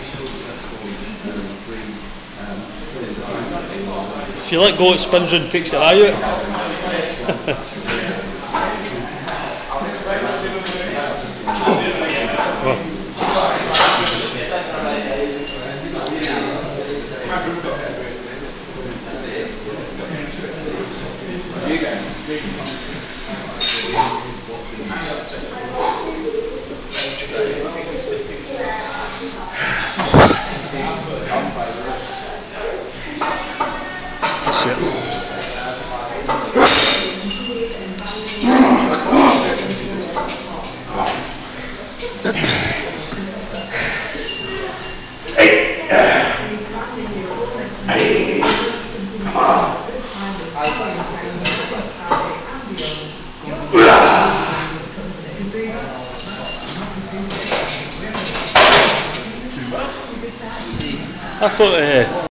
If you let go, it spins and takes your eye out. I thought